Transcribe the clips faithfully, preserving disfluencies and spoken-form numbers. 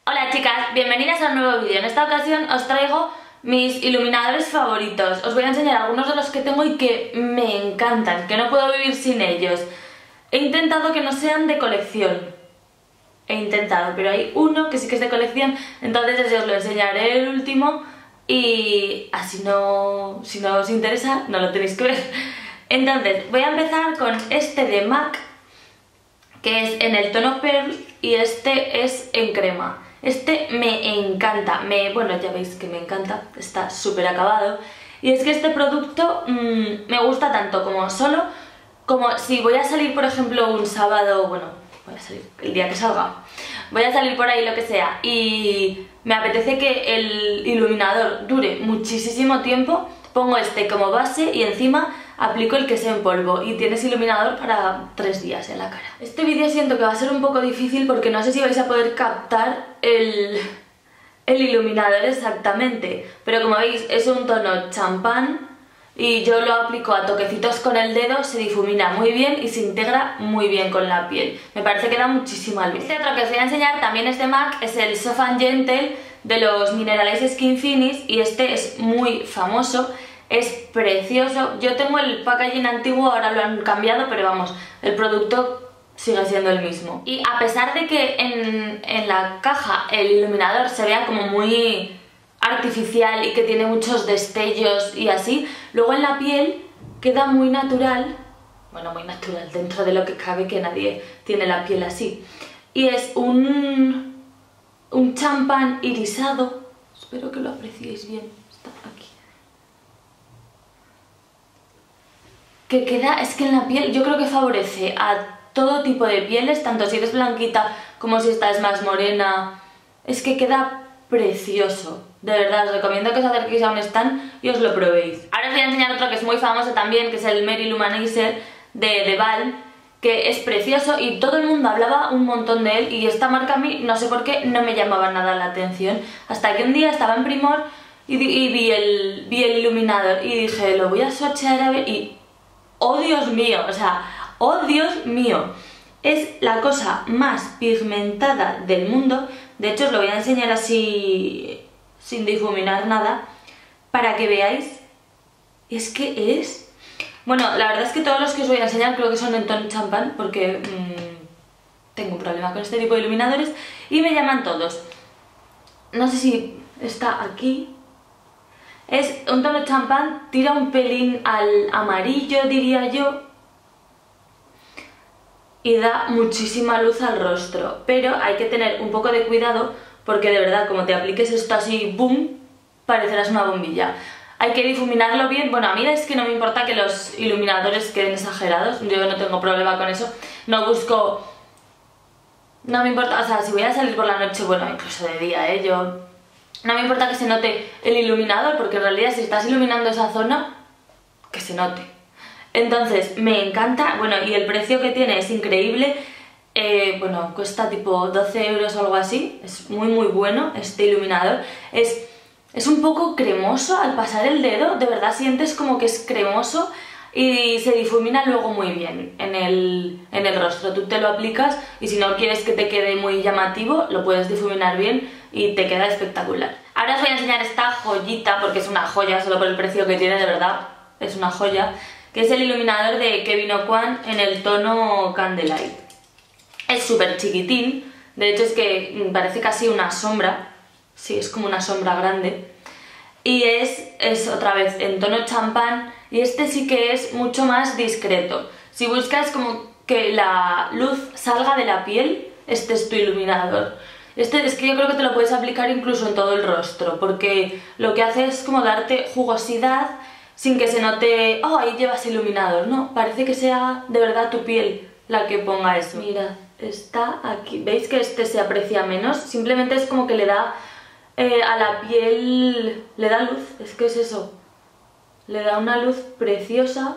Hola chicas, bienvenidas a un nuevo vídeo. En esta ocasión os traigo mis iluminadores favoritos. Os voy a enseñar algunos de los que tengo y que me encantan, que no puedo vivir sin ellos. He intentado que no sean de colección. He intentado, pero hay uno que sí que es de colección, entonces ese os lo enseñaré el último y así no, si no os interesa, no lo tenéis que ver. Entonces, voy a empezar con este de MAC, que es en el tono Pearl y este es en crema. Este me encanta, me, bueno ya veis que me encanta, está súper acabado. Y es que este producto mmm, me gusta tanto como solo, como si voy a salir por ejemplo un sábado, bueno, voy a salir el día que salga, voy a salir por ahí lo que sea y me apetece que el iluminador dure muchísimo tiempo, pongo este como base y encima aplico el que sea en polvo y tienes iluminador para tres días en la cara. Este vídeo siento que va a ser un poco difícil porque no sé si vais a poder captar el, el iluminador exactamente, pero como veis es un tono champán y yo lo aplico a toquecitos con el dedo, se difumina muy bien y se integra muy bien con la piel. Me parece que da muchísima luz. Este otro que os voy a enseñar también es de MAC, es el Soft and Gentle de los Mineralize Skin Finish y este es muy famoso. Es precioso, yo tengo el packaging antiguo, ahora lo han cambiado, pero vamos, el producto sigue siendo el mismo. Y a pesar de que en, en la caja el iluminador se vea como muy artificial y que tiene muchos destellos y así, luego en la piel queda muy natural, bueno, muy natural dentro de lo que cabe, que nadie tiene la piel así. Y es un, un champán irisado, espero que lo apreciéis bien, está aquí. Que queda, es que en la piel yo creo que favorece a todo tipo de pieles, tanto si eres blanquita como si estás más morena, es que queda precioso, de verdad, os recomiendo que os acerquéis a un stand y os lo probéis. Ahora os voy a enseñar otro que es muy famoso también, que es el Mary Lou Manizer de, de Balm, que es precioso y todo el mundo hablaba un montón de él y esta marca a mí, no sé por qué, no me llamaba nada la atención, hasta que un día estaba en Primor y, y vi, el, vi el iluminador y dije, lo voy a swatchear a ver y... ¡oh Dios mío! O sea, ¡oh Dios mío! Es la cosa más pigmentada del mundo. De hecho os lo voy a enseñar así, sin difuminar nada, para que veáis. Es que es... Bueno, la verdad es que todos los que os voy a enseñar creo que son en tono champán, porque mmm, tengo un problema con este tipo de iluminadores y me llaman todos. No sé si está aquí... Es un tono champán, tira un pelín al amarillo, diría yo, y da muchísima luz al rostro, pero hay que tener un poco de cuidado porque de verdad, como te apliques esto así, boom, parecerás una bombilla. Hay que difuminarlo bien. Bueno, a mí es que no me importa que los iluminadores queden exagerados, yo no tengo problema con eso, no busco... No me importa, o sea, si voy a salir por la noche, bueno, incluso de día, ¿eh? Yo... No me importa que se note el iluminador, porque en realidad si estás iluminando esa zona, que se note. Entonces, me encanta, bueno, y el precio que tiene es increíble, eh, bueno, cuesta tipo doce euros o algo así, es muy muy bueno este iluminador. Es, es un poco cremoso al pasar el dedo, de verdad sientes como que es cremoso y se difumina luego muy bien en el, en el rostro. Tú te lo aplicas y si no quieres que te quede muy llamativo, lo puedes difuminar bien y te queda espectacular. Ahora os voy a enseñar esta joyita, porque es una joya, solo por el precio que tiene, de verdad, es una joya, que es el iluminador de Kevyn Aucoin en el tono Candlelight. Es súper chiquitín, de hecho es que parece casi una sombra, sí, es como una sombra grande, y es, es otra vez en tono champán, y este sí que es mucho más discreto. Si buscas como que la luz salga de la piel, este es tu iluminador. Este es que yo creo que te lo puedes aplicar incluso en todo el rostro, porque lo que hace es como darte jugosidad sin que se note, oh, ahí llevas iluminador, no, parece que sea de verdad tu piel la que ponga eso. Mirad, está aquí, ¿veis que este se aprecia menos? Simplemente es como que le da eh, a la piel, le da luz, es que es eso, le da una luz preciosa.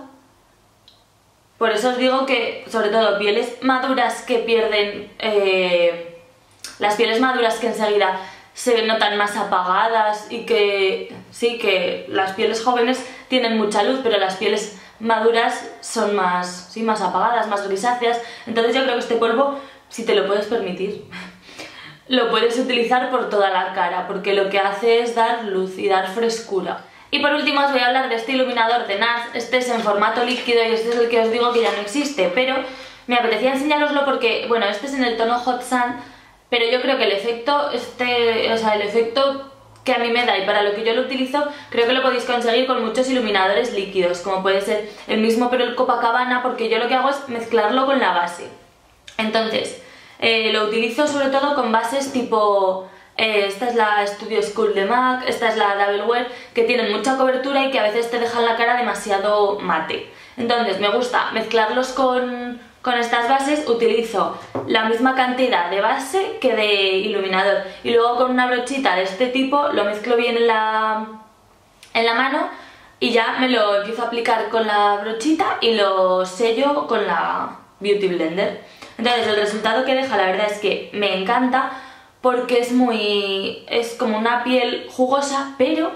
Por eso os digo que, sobre todo, pieles maduras que pierden... Eh, las pieles maduras que enseguida se notan más apagadas y que sí, que las pieles jóvenes tienen mucha luz, pero las pieles maduras son más, sí, más apagadas, más grisáceas. Entonces yo creo que este polvo, si te lo puedes permitir, lo puedes utilizar por toda la cara, porque lo que hace es dar luz y dar frescura. Y por último os voy a hablar de este iluminador de NARS. Este es en formato líquido y este es el que os digo que ya no existe, pero me apetecía enseñaroslo porque, bueno, este es en el tono Hot Sun, pero yo creo que el efecto, este, o sea, el efecto que a mí me da y para lo que yo lo utilizo, creo que lo podéis conseguir con muchos iluminadores líquidos, como puede ser el mismo pero el Copacabana, porque yo lo que hago es mezclarlo con la base. Entonces, eh, lo utilizo sobre todo con bases tipo... Eh, esta es la Studio School de MAC, esta es la Double Wear, que tienen mucha cobertura y que a veces te dejan la cara demasiado mate. Entonces me gusta mezclarlos con, con estas bases, utilizo la misma cantidad de base que de iluminador y luego con una brochita de este tipo lo mezclo bien en la, en la mano y ya me lo empiezo a aplicar con la brochita y lo sello con la Beauty Blender. Entonces el resultado que deja la verdad es que me encanta, porque es muy... es como una piel jugosa, pero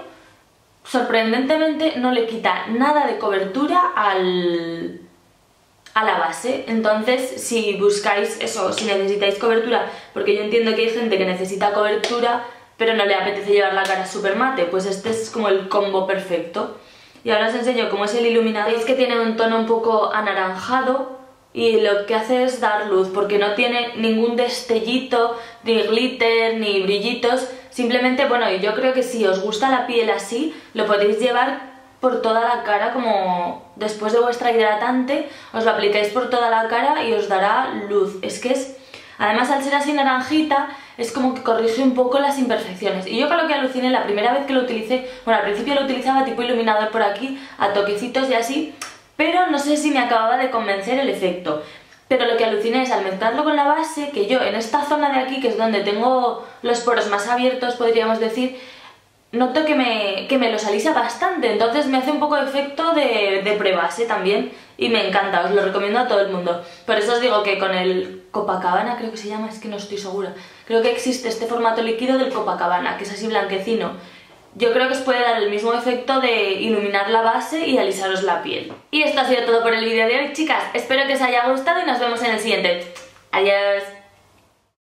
sorprendentemente no le quita nada de cobertura al, a la base. Entonces, si buscáis eso, si necesitáis cobertura, porque yo entiendo que hay gente que necesita cobertura, pero no le apetece llevar la cara súper mate, pues este es como el combo perfecto. Y ahora os enseño cómo es el iluminador. Veis que tiene un tono un poco anaranjado, y lo que hace es dar luz, porque no tiene ningún destellito, ni glitter, ni brillitos. Simplemente, bueno, y yo creo que si os gusta la piel así, lo podéis llevar por toda la cara, como después de vuestra hidratante, os lo aplicáis por toda la cara y os dará luz. Es que es... además, al ser así naranjita, es como que corrige un poco las imperfecciones. Y yo con lo que aluciné la primera vez que lo utilicé, bueno, al principio lo utilizaba tipo iluminador por aquí, a toquecitos y así, pero no sé si me acababa de convencer el efecto. Pero lo que aluciné es al mezclarlo con la base, que yo en esta zona de aquí, que es donde tengo los poros más abiertos, podríamos decir, noto que me, que me los alisa bastante, entonces me hace un poco de efecto de, de prebase también y me encanta, os lo recomiendo a todo el mundo. Por eso os digo que con el Copacabana, creo que se llama, es que no estoy segura, creo que existe este formato líquido del Copacabana, que es así blanquecino. Yo creo que os puede dar el mismo efecto de iluminar la base y alisaros la piel. Y esto ha sido todo por el vídeo de hoy, chicas. Espero que os haya gustado y nos vemos en el siguiente. Adiós.